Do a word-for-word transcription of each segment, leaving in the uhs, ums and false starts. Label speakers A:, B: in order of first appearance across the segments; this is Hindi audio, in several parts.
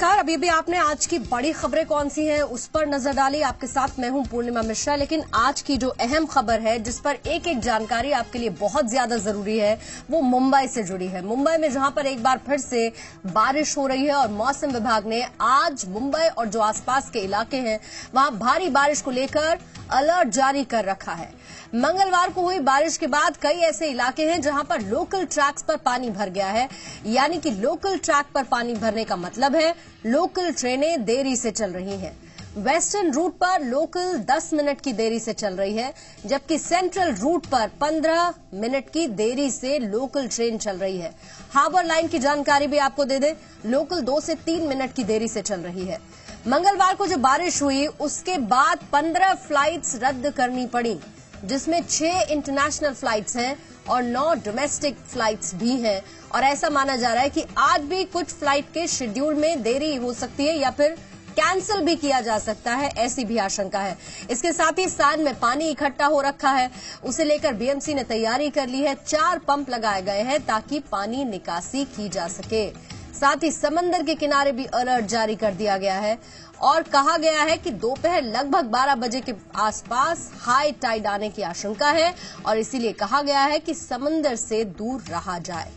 A: नमस्कार। अभी भी आपने आज की बड़ी खबरें कौन सी हैं उस पर नजर डाली। आपके साथ मैं हूं पूर्णिमा मिश्रा। लेकिन आज की जो अहम खबर है, जिस पर एक एक जानकारी आपके लिए बहुत ज्यादा जरूरी है, वो मुंबई से जुड़ी है। मुंबई में जहां पर एक बार फिर से बारिश हो रही है और मौसम विभाग ने आज मुंबई और जो आसपास के इलाके हैं वहां भारी बारिश को लेकर अलर्ट जारी कर रखा है। मंगलवार को हुई बारिश के बाद कई ऐसे इलाके हैं जहां पर लोकल ट्रैक्स पर पानी भर गया है। यानी कि लोकल ट्रैक पर पानी भरने का मतलब है लोकल ट्रेनें देरी से चल रही हैं। वेस्टर्न रूट पर लोकल दस मिनट की देरी से चल रही है, जबकि सेंट्रल रूट पर पंद्रह मिनट की देरी से लोकल ट्रेन चल रही है। हार्बर लाइन की जानकारी भी आपको दे दें, लोकल दो से तीन मिनट की देरी से चल रही है। मंगलवार को जो बारिश हुई उसके बाद पंद्रह फ्लाइट्स रद्द करनी पड़ी, जिसमें छह इंटरनेशनल फ्लाइट्स हैं और नौ डोमेस्टिक फ्लाइट्स भी हैं। और ऐसा माना जा रहा है कि आज भी कुछ फ्लाइट के शेड्यूल में देरी हो सकती है या फिर कैंसिल भी किया जा सकता है, ऐसी भी आशंका है। इसके साथ ही सान में पानी इकट्ठा हो रखा है, उसे लेकर बीएमसी ने तैयारी कर ली है। चार पंप लगाए गए हैं ताकि पानी निकासी की जा सके। साथ ही समंदर के किनारे भी अलर्ट जारी कर दिया गया है और कहा गया है कि दोपहर लगभग बारह बजे के आसपास हाई टाइड आने की आशंका है और इसीलिए कहा गया है कि समंदर से दूर रहा जाए।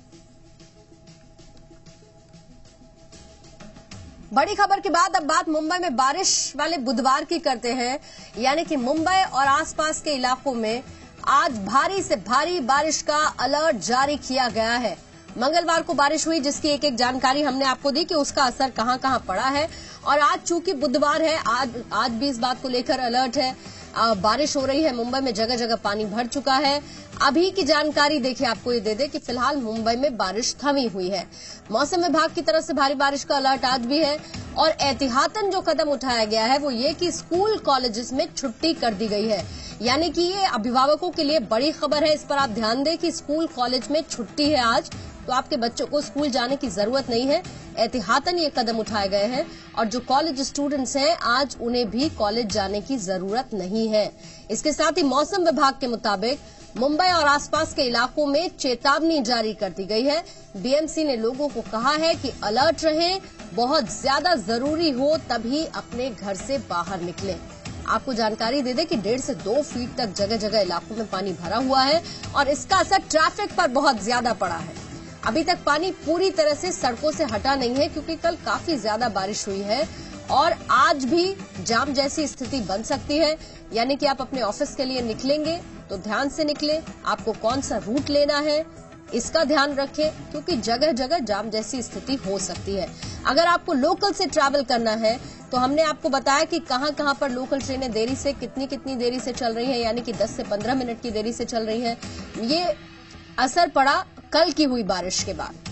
A: बड़ी खबर के बाद अब बात मुंबई में बारिश वाले बुधवार की करते हैं। यानी कि मुंबई और आसपास के इलाकों में आज भारी से भारी बारिश का अलर्ट जारी किया गया है। मंगलवार को बारिश हुई, जिसकी एक एक जानकारी हमने आपको दी कि उसका असर कहां कहां पड़ा है। और आज चूंकि बुधवार है, आज आज भी इस बात को लेकर अलर्ट है। आ, बारिश हो रही है, मुंबई में जगह जगह पानी भर चुका है। अभी की जानकारी देखिए, आपको ये दे दे कि फिलहाल मुंबई में बारिश थमी हुई है। मौसम विभाग की तरफ से भारी बारिश का अलर्ट आज भी है और एहतियातन जो कदम उठाया गया है वो ये कि स्कूल कॉलेजेस में छुट्टी कर दी गई है। यानी कि ये अभिभावकों के लिए बड़ी खबर है। इस पर आप ध्यान दें कि स्कूल कॉलेज में छुट्टी है आज, तो आपके बच्चों को स्कूल जाने की जरूरत नहीं है। एहतियातन ये कदम उठाए गए हैं और जो कॉलेज स्टूडेंट्स हैं आज उन्हें भी कॉलेज जाने की जरूरत नहीं है। इसके साथ ही मौसम विभाग के मुताबिक मुंबई और आसपास के इलाकों में चेतावनी जारी कर दी गई है। बीएमसी ने लोगों को कहा है कि अलर्ट रहें, बहुत ज्यादा जरूरी हो तभी अपने घर से बाहर निकलें। आपको जानकारी दे दें कि डेढ़ से दो फीट तक जगह जगह इलाकों में पानी भरा हुआ है और इसका असर ट्रैफिक पर बहुत ज्यादा पड़ा है। अभी तक पानी पूरी तरह से सड़कों से हटा नहीं है, क्योंकि कल काफी ज्यादा बारिश हुई है और आज भी जाम जैसी स्थिति बन सकती है। यानी कि आप अपने ऑफिस के लिए निकलेंगे तो ध्यान से निकलें, आपको कौन सा रूट लेना है इसका ध्यान रखें, क्योंकि जगह जगह जाम जैसी स्थिति हो सकती है। अगर आपको लोकल से ट्रैवल करना है तो हमने आपको बताया कि कहां कहां पर लोकल ट्रेनें देरी से कितनी कितनी देरी से चल रही हैं, यानी कि दस से पंद्रह मिनट की देरी से चल रही हैं। ये असर पड़ा कल की हुई बारिश के बाद।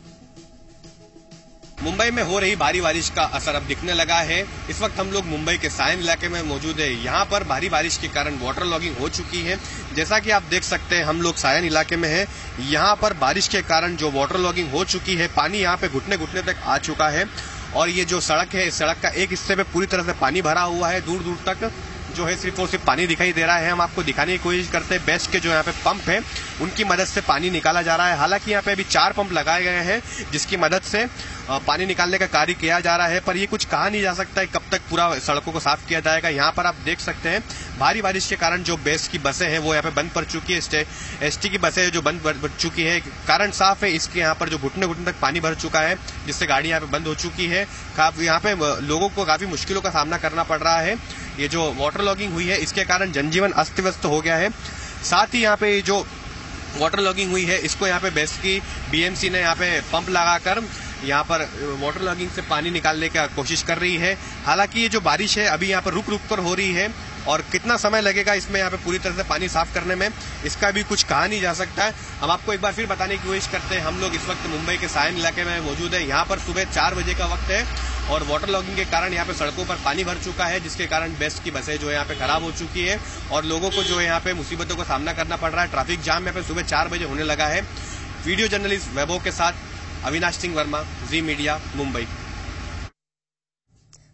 B: मुंबई में हो रही भारी बारिश का असर अब दिखने लगा है। इस वक्त हम लोग मुंबई के सायन इलाके में मौजूद है। यहाँ पर भारी बारिश के कारण वाटर लॉगिंग हो चुकी है। जैसा कि आप देख सकते हैं, हम लोग सायन इलाके में हैं। यहाँ पर बारिश के कारण जो वाटर लॉगिंग हो चुकी है, पानी यहाँ पे घुटने घुटने तक आ चुका है और ये जो सड़क है, इस सड़क का एक हिस्से पे पूरी तरह से पानी भरा हुआ है। दूर दूर तक जो है सिर्फ और सिर्फ पानी दिखाई दे रहा है। हम आपको दिखाने की कोशिश करते हैं बेस्ट के जो यहाँ पे पंप है उनकी मदद से पानी निकाला जा रहा है। हालांकि यहाँ पे अभी चार पंप लगाए गए हैं जिसकी मदद से पानी निकालने का कार्य किया जा रहा है, पर ये कुछ कहा नहीं जा सकता है कब तक पूरा सड़कों को साफ किया जाएगा। यहाँ पर आप देख सकते हैं भारी बारिश के कारण जो बेस्ट की बसें हैं वो यहाँ पे बंद पड़ चुकी है। एसटी की बसें जो बंद पड़ चुकी है, कारण साफ है, इसके यहाँ पर जो घुटने घुटने तक पानी भर चुका है जिससे गाड़ी यहाँ पे बंद हो चुकी है। यहाँ पे लोगों को काफी मुश्किलों का सामना करना पड़ रहा है। ये जो वाटर लॉगिंग हुई है इसके कारण जनजीवन अस्त व्यस्त हो गया है। साथ ही यहाँ पे जो वाटर लॉगिंग हुई है इसको यहाँ पे बेस्ट की बीएमसी ने यहाँ पे पंप लगाकर यहाँ पर वाटर लॉगिंग से पानी निकालने की कोशिश कर रही है। हालांकि ये जो बारिश है अभी यहाँ पर रुक रुक कर हो रही है और कितना समय लगेगा इसमें यहाँ पे पूरी तरह से पानी साफ करने में, इसका भी कुछ कहा नहीं जा सकता है। हम आपको एक बार फिर बताने की कोशिश करते हैं, हम लोग इस वक्त मुंबई के सायन इलाके में मौजूद है। यहाँ पर सुबह चार बजे का वक्त है और वाटर लॉगिंग के कारण यहाँ पे सड़कों पर पानी भर चुका है, जिसके कारण बेस्ट की बसें जो है यहाँ पे खराब हो चुकी है और लोगों को जो है यहाँ पे मुसीबतों का सामना करना पड़ रहा है। ट्रैफिक जाम यहाँ पे सुबह चार बजे होने लगा है। वीडियो जर्नलिस्ट वैभव के साथ अविनाश सिंह वर्मा, जी मीडिया, मुंबई।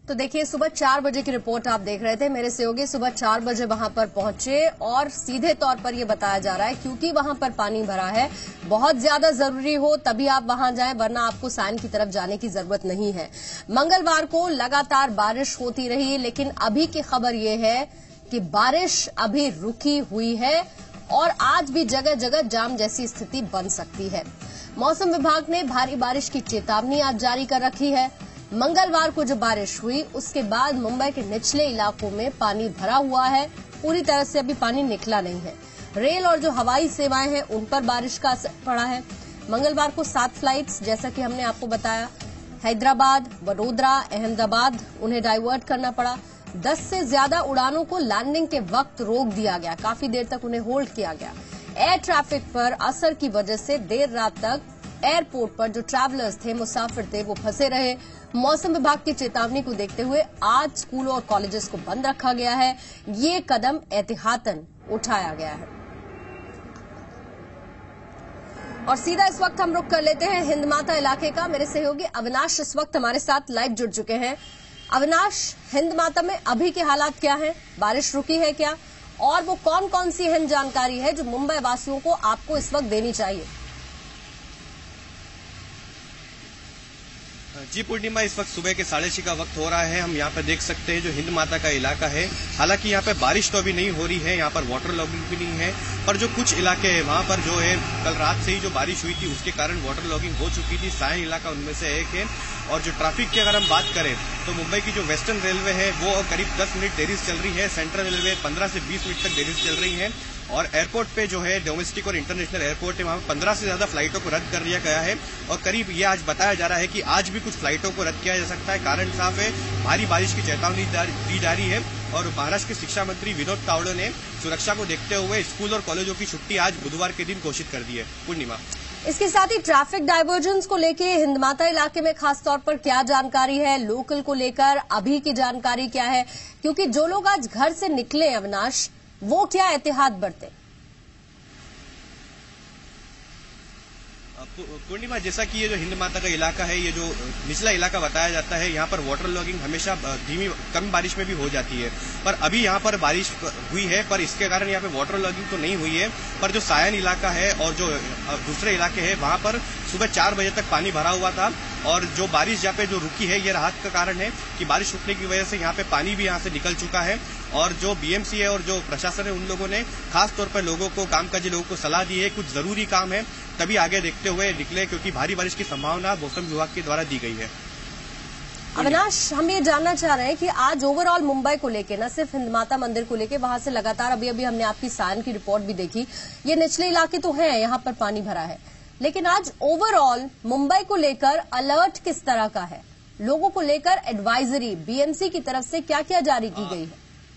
A: तो देखिए, सुबह चार बजे की रिपोर्ट आप देख रहे थे। मेरे सहयोगी सुबह चार बजे वहां पर पहुंचे और सीधे तौर पर यह बताया जा रहा है क्योंकि वहां पर पानी भरा है, बहुत ज्यादा जरूरी हो तभी आप वहां जाएं, वरना आपको साइन की तरफ जाने की जरूरत नहीं है। मंगलवार को लगातार बारिश होती रही, लेकिन अभी की खबर यह है कि बारिश अभी रुकी हुई है और आज भी जगह जगह जाम जैसी स्थिति बन सकती है। मौसम विभाग ने भारी बारिश की चेतावनी आज जारी कर रखी है। मंगलवार को जो बारिश हुई उसके बाद मुंबई के निचले इलाकों में पानी भरा हुआ है, पूरी तरह से अभी पानी निकला नहीं है। रेल और जो हवाई सेवाएं हैं उन पर बारिश का असर पड़ा है। मंगलवार को सात फ्लाइट्स, जैसा कि हमने आपको बताया, हैदराबाद, वडोदरा, अहमदाबाद, उन्हें डाइवर्ट करना पड़ा। दस से ज्यादा उड़ानों को लैंडिंग के वक्त रोक दिया गया, काफी देर तक उन्हें होल्ड किया गया। एयर ट्रैफिक पर असर की वजह से देर रात तक एयरपोर्ट पर जो ट्रैवलर्स थे, मुसाफिर थे, वो फंसे रहे। मौसम विभाग की चेतावनी को देखते हुए आज स्कूलों और कॉलेजेस को बंद रखा गया है। ये कदम एहतियातन उठाया गया है। और सीधा इस वक्त हम रुख कर लेते हैं हिंदमाता इलाके का। मेरे सहयोगी अविनाश इस वक्त हमारे साथ लाइव जुड़ चुके हैं। अविनाश, हिंदमाता में अभी के हालात क्या हैं? बारिश रुकी है क्या? और वो कौन कौन सी अहम जानकारी है जो मुंबई वासियों को आपको इस वक्त देनी चाहिए?
B: जी पूर्णिमा, इस वक्त सुबह के साढ़े छह का वक्त हो रहा है। हम यहाँ पे देख सकते हैं जो हिंद माता का इलाका है, हालांकि यहाँ पे बारिश तो अभी नहीं हो रही है, यहाँ पर वाटर लॉगिंग भी नहीं है, पर जो कुछ इलाके हैं वहाँ पर जो है कल रात से ही जो बारिश हुई थी उसके कारण वाटर लॉगिंग हो चुकी थी। सायन इलाका उनमें से एक है। और जो ट्रैफिक की अगर हम बात करें तो मुंबई की जो वेस्टर्न रेलवे है वो करीब दस मिनट देरी से चल रही है, सेंट्रल रेलवे पंद्रह से बीस मिनट तक देरी से चल रही है। और एयरपोर्ट पे जो है डोमेस्टिक और इंटरनेशनल एयरपोर्ट है, वहां पंद्रह से ज्यादा फ्लाइटों को रद्द कर दिया गया है। और करीब ये आज बताया जा रहा है कि आज भी कुछ फ्लाइटों को रद्द किया जा सकता है। कारण साफ है, भारी बारिश की चेतावनी दी जा रही है। और महाराष्ट्र के शिक्षा मंत्री विनोद तावड़े ने सुरक्षा को देखते हुए स्कूल और कॉलेजों की छुट्टी आज बुधवार के दिन घोषित कर दी है। पूर्णिमा,
A: इसके साथ ही ट्रैफिक डाइवर्जन को लेकर हिंदमाता इलाके में खासतौर पर क्या जानकारी है? लोकल को लेकर अभी की जानकारी क्या है? क्योंकि जो लोग आज घर से निकले अविनाश, वो क्या एहतियात बरते?
B: पूर्णिमा, जैसा कि ये जो हिंद माता का इलाका है, ये जो निचला इलाका बताया जाता है, यहाँ पर वाटर लॉगिंग हमेशा धीमी कम बारिश में भी हो जाती है। पर अभी यहाँ पर बारिश हुई है, पर इसके कारण यहाँ पे वाटर लॉगिंग तो नहीं हुई है। पर जो सायन इलाका है और जो दूसरे इलाके हैं वहां पर सुबह चार बजे तक पानी भरा हुआ था। और जो बारिश यहाँ पे जो रुकी है, ये राहत का कारण है कि बारिश रुकने की वजह से यहाँ पे पानी भी यहाँ से निकल चुका है। और जो बीएमसी है और जो प्रशासन है, उन लोगों ने खास तौर पर लोगों को, कामकाजी लोगों को सलाह दी है, कुछ जरूरी काम है तभी आगे देखते हुए निकले, क्योंकि भारी बारिश की संभावना मौसम विभाग के द्वारा दी गई है।
A: अविनाश, हम ये जानना चाह रहे हैं कि आज ओवरऑल मुंबई को लेके, न सिर्फ हिंदमाता मंदिर को लेके, वहां से लगातार अभी अभी हमने आपकी सायन की रिपोर्ट भी देखी, ये निचले इलाके तो हैं, यहाँ पर पानी भरा है, लेकिन आज ओवरऑल मुंबई को लेकर अलर्ट किस तरह का है? लोगों को लेकर एडवाइजरी बीएमसी की तरफ से क्या क्या जारी की गई है?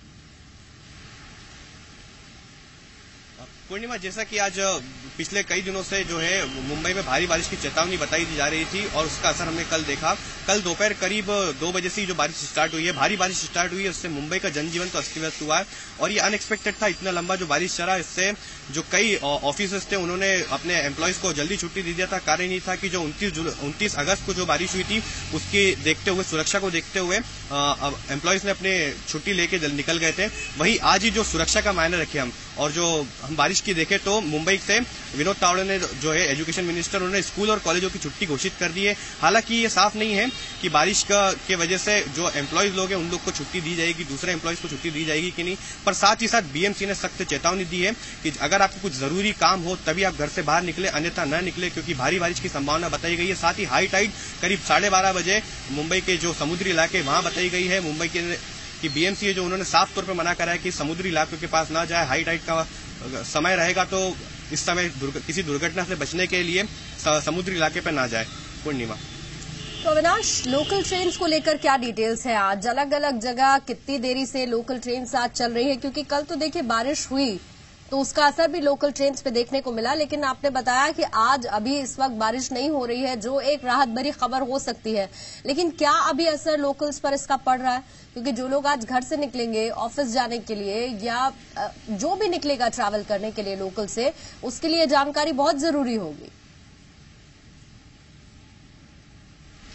B: पूर्णिमा, जैसा कि आज पिछले कई दिनों से जो है मुंबई में भारी बारिश की चेतावनी बताई जा रही थी और उसका असर हमने कल देखा। कल दोपहर करीब दो बजे से जो बारिश स्टार्ट हुई है, भारी बारिश स्टार्ट हुई है, उससे मुंबई का जनजीवन तो अस्त व्यस्त हुआ है। और ये अनएक्सपेक्टेड था, इतना लंबा जो बारिश चला, इससे जो कई ऑफिसर्स थे उन्होंने अपने एम्प्लॉयज को जल्दी छुट्टी दे दिया था। कारण ये था कि जो उनतीस उनतीस अगस्त को जो बारिश हुई थी उसकी देखते हुए, सुरक्षा को देखते हुए एम्प्लॉयज ने अपने छुट्टी लेके निकल गए थे। वहीं आज ही जो सुरक्षा का मायने रखे हम, और जो हम बारिश की देखें तो मुंबई से विनोद तावड़े ने जो है एजुकेशन मिनिस्टर, उन्होंने स्कूल और कॉलेजों की छुट्टी घोषित कर दी है। हालांकि ये साफ नहीं है कि बारिश का के वजह से जो एम्प्लॉयज लोग हैं उन लोग को छुट्टी दी जाएगी, दूसरे एम्प्लॉयज को छुट्टी दी जाएगी कि नहीं। पर साथ ही साथ बीएमसी ने सख्त चेतावनी दी है कि अगर आपको कुछ जरूरी काम हो तभी आप घर से बाहर निकले, अन्यथा न निकले, क्योंकि भारी बारिश की संभावना बताई गई है। साथ ही हाई टाइड करीब साढ़े बारह बजे मुंबई के जो समुद्री इलाके वहां बताई गई है। मुंबई के की बीएमसी है जो उन्होंने साफ तौर पर मना करा है कि समुद्री इलाकों के पास ना जाए। हाई टाइड का समय रहेगा तो इस समय दुर्ग, किसी दुर्घटना से बचने के लिए समुद्री इलाके पर ना जाए। पूर्णिमा,
A: तो अविनाश, लोकल ट्रेन्स को लेकर क्या डिटेल्स है? आज अलग अलग जगह कितनी देरी से लोकल ट्रेन्स आज चल रही है? क्योंकि कल तो देखिए बारिश हुई तो उसका असर भी लोकल ट्रेन्स पे देखने को मिला, लेकिन आपने बताया कि आज अभी इस वक्त बारिश नहीं हो रही है, जो एक राहत भरी खबर हो सकती है। लेकिन क्या अभी असर लोकल्स पर इसका पड़ रहा है? क्योंकि जो लोग आज घर से निकलेंगे ऑफिस जाने के लिए या जो भी निकलेगा ट्रैवल करने के लिए लोकल से, उसके लिए जानकारी बहुत जरूरी होगी।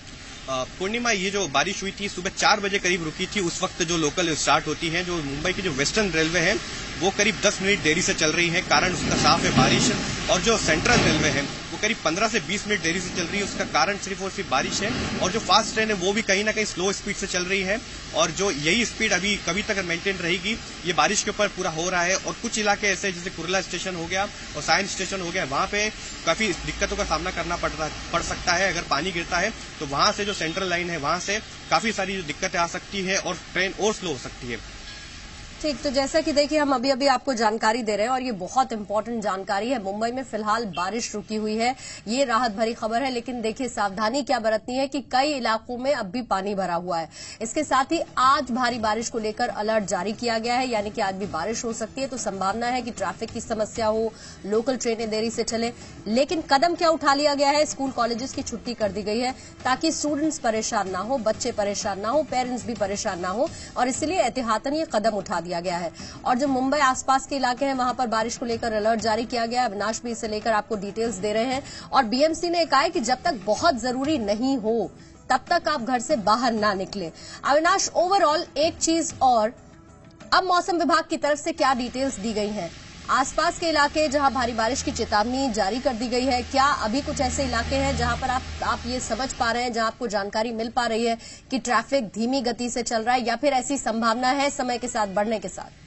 B: पूर्णिमा, ये जो बारिश हुई थी सुबह चार बजे करीब रुकी थी। उस वक्त जो लोकल स्टार्ट होती है, जो मुंबई की जो वेस्टर्न रेलवे है वो करीब दस मिनट देरी से चल रही है, कारण उसका साफ है बारिश। और जो सेंट्रल रेलवे है वो करीब पंद्रह से बीस मिनट देरी से चल रही है, उसका कारण सिर्फ और सिर्फ बारिश है। और जो फास्ट ट्रेन है वो भी कहीं ना कहीं स्लो स्पीड से चल रही है, और जो यही स्पीड अभी कभी तक मेंटेन रहेगी, ये बारिश के ऊपर पूरा हो रहा है। और कुछ इलाके ऐसे जैसे कुर्ला स्टेशन हो गया और साइंस स्टेशन हो गया, वहां पे काफी दिक्कतों का सामना करना पड़ पड़ सकता है। अगर पानी गिरता है तो वहां से जो सेंट्रल लाइन है वहां से काफी सारी दिक्कतें आ सकती है और ट्रेन और स्लो हो सकती है।
A: ठीक, तो जैसा कि देखिए हम अभी अभी आपको जानकारी दे रहे हैं और ये बहुत इंपॉर्टेंट जानकारी है। मुंबई में फिलहाल बारिश रुकी हुई है, ये राहत भरी खबर है, लेकिन देखिए सावधानी क्या बरतनी है कि कई इलाकों में अब भी पानी भरा हुआ है। इसके साथ ही आज भारी बारिश को लेकर अलर्ट जारी किया गया है, यानी कि आज भी बारिश हो सकती है। तो संभावना है कि ट्रैफिक की समस्या हो, लोकल ट्रेनें देरी से चले। लेकिन कदम क्या उठा लिया गया है, स्कूल कॉलेजेस की छुट्टी कर दी गई है ताकि स्टूडेंट्स परेशान ना हो, बच्चे परेशान ना हो, पेरेंट्स भी परेशान ना हो, और इसलिए एहतियातन ये कदम उठा दिया गया है। और जो मुंबई आसपास के इलाके हैं वहां पर बारिश को लेकर अलर्ट जारी किया गया है। अविनाश भी इसे लेकर आपको डिटेल्स दे रहे हैं। और बीएमसी ने कहा है कि जब तक बहुत जरूरी नहीं हो तब तक आप घर से बाहर ना निकले। अविनाश, ओवरऑल एक चीज और, अब मौसम विभाग की तरफ से क्या डिटेल्स दी गई हैं? आसपास के इलाके जहां भारी बारिश की चेतावनी जारी कर दी गई है, क्या अभी कुछ ऐसे इलाके हैं जहां पर आप आप ये समझ पा रहे हैं, जहां आपको जानकारी मिल पा रही है कि ट्रैफिक धीमी गति से चल रहा है, या फिर ऐसी संभावना है समय के साथ बढ़ने के साथ?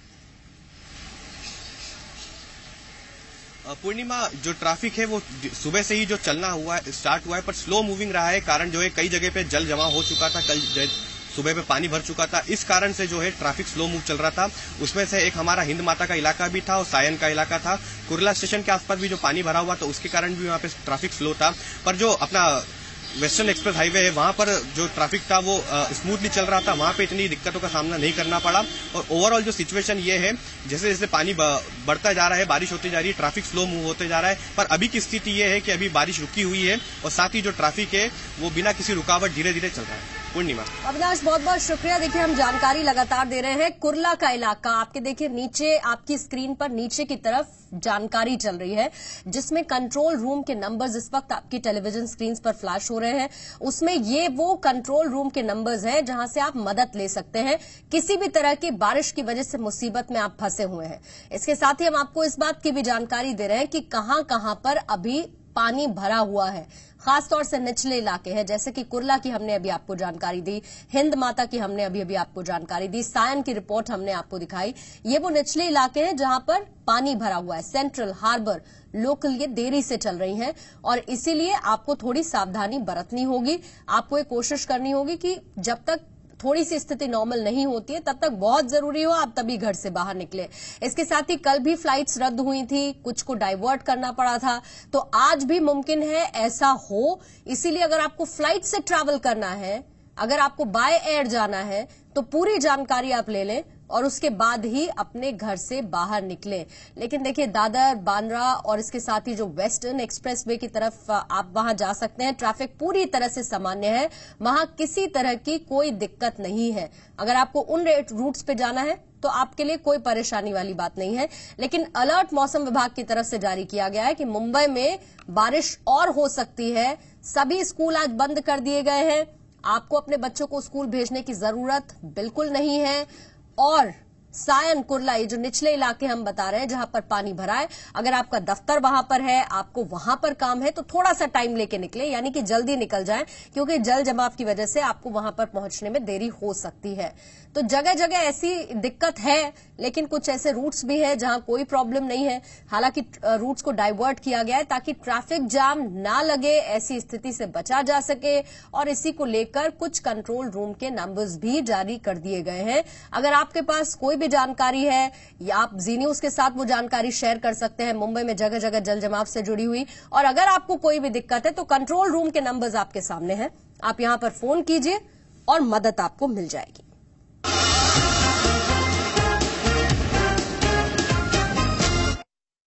B: पूर्णिमा, जो ट्रैफिक है वो सुबह से ही जो चलना हुआ है स्टार्ट हुआ है, पर स्लो मूविंग रहा है। कारण जो है कई जगह पे जल जमा हो चुका था, कल सुबह पे पानी भर चुका था, इस कारण से जो है ट्रैफिक स्लो मूव चल रहा था। उसमें से एक हमारा हिंद माता का इलाका भी था और सायन का इलाका था। कुर्ला स्टेशन के आसपास भी जो पानी भरा हुआ था उसके कारण भी वहां पे ट्रैफिक स्लो था। पर जो अपना वेस्टर्न एक्सप्रेस हाईवे है वहां पर जो ट्रैफिक था वो स्मूथली चल रहा था, वहां पे इतनी दिक्कतों का सामना नहीं करना पड़ा। और ओवरऑल जो सिचुएशन ये है, जैसे जैसे पानी बढ़ता जा रहा है, बारिश होती जा रही है, ट्रैफिक स्लो मूव होते जा रहा है। पर अभी की स्थिति ये है कि अभी बारिश रुकी हुई है और साथ ही जो ट्रैफिक है वो बिना किसी रुकावट धीरे धीरे चल रहा है। पूर्णिमा,
A: अविनाश बहुत बहुत शुक्रिया। देखिए हम जानकारी लगातार दे रहे हैं। कुर्ला का इलाका आपके देखिए नीचे आपकी स्क्रीन पर नीचे की तरफ जानकारी चल रही है, जिसमें कंट्रोल रूम के नंबर्स इस वक्त आपकी टेलीविजन स्क्रीन पर फ्लैश हो रहे हैं। उसमें ये वो कंट्रोल रूम के नंबर्स हैं जहां से आप मदद ले सकते हैं किसी भी तरह की बारिश की वजह से मुसीबत में आप फंसे हुए हैं। इसके साथ ही हम आपको इस बात की भी जानकारी दे रहे हैं कि कहां कहां पर अभी पानी भरा हुआ है। खासतौर से निचले इलाके हैं, जैसे कि कुर्ला की हमने अभी आपको जानकारी दी, हिंद माता की हमने अभी अभी आपको जानकारी दी, सायन की रिपोर्ट हमने आपको दिखाई। ये वो निचले इलाके हैं जहां पर पानी भरा हुआ है। सेंट्रल, हार्बर, लोकल ये देरी से चल रही हैं और इसीलिए आपको थोड़ी सावधानी बरतनी होगी। आपको ये कोशिश करनी होगी कि जब तक थोड़ी सी स्थिति नॉर्मल नहीं होती है तब तक बहुत जरूरी हो आप तभी घर से बाहर निकले। इसके साथ ही कल भी फ्लाइट्स रद्द हुई थी, कुछ को डाइवर्ट करना पड़ा था, तो आज भी मुमकिन है ऐसा हो। इसीलिए अगर आपको फ्लाइट से ट्रैवल करना है, अगर आपको बाय एयर जाना है, तो पूरी जानकारी आप ले लें और उसके बाद ही अपने घर से बाहर निकले। लेकिन देखिए दादर, बांद्रा और इसके साथ ही जो वेस्टर्न एक्सप्रेसवे की तरफ आप वहां जा सकते हैं, ट्रैफिक पूरी तरह से सामान्य है, वहां किसी तरह की कोई दिक्कत नहीं है। अगर आपको उन रूट्स पे जाना है तो आपके लिए कोई परेशानी वाली बात नहीं है। लेकिन अलर्ट मौसम विभाग की तरफ से जारी किया गया है कि मुंबई में बारिश और हो सकती है। सभी स्कूल आज बंद कर दिए गए हैं। आपको अपने बच्चों को स्कूल भेजने की जरूरत बिल्कुल नहीं है। और सायन, कुर्ला, ये जो निचले इलाके हम बता रहे हैं जहां पर पानी भरा है, अगर आपका दफ्तर वहां पर है, आपको वहां पर काम है, तो थोड़ा सा टाइम लेके निकले, यानी कि जल्दी निकल जाएं, क्योंकि जल जमाव की वजह से आपको वहां पर पहुंचने में देरी हो सकती है। तो जगह जगह ऐसी दिक्कत है, लेकिन कुछ ऐसे रूट्स भी हैं जहां कोई प्रॉब्लम नहीं है। हालांकि रूट्स को डाइवर्ट किया गया है ताकि ट्रैफिक जाम ना लगे, ऐसी स्थिति से बचा जा सके। और इसी को लेकर कुछ कंट्रोल रूम के नंबर्स भी जारी कर दिए गए हैं। अगर आपके पास कोई भी जानकारी है या आप जी न्यूज के साथ वो जानकारी शेयर कर सकते हैं, मुंबई में जगह जगह जल जमाव से जुड़ी हुई। और अगर आपको कोई भी दिक्कत है तो कंट्रोल रूम के नंबर्स आपके सामने हैं, आप यहां पर फोन कीजिए और मदद आपको मिल जाएगी।